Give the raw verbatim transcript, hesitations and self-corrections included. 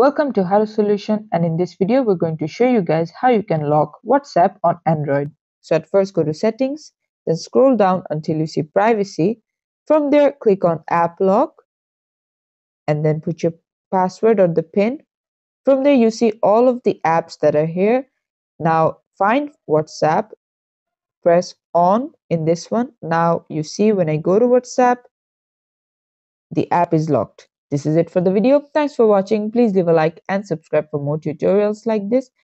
Welcome to Hello Solution, and in this video we're going to show you guys how you can lock WhatsApp on Android. So at first go to settings, then scroll down until you see privacy. From there click on app lock and then put your password or the pin. From there you see all of the apps that are here. Now find WhatsApp, press on in this one. Now you see when I go to WhatsApp, the app is locked. This is it for the video. Thanks for watching. Please leave a like and subscribe for more tutorials like this.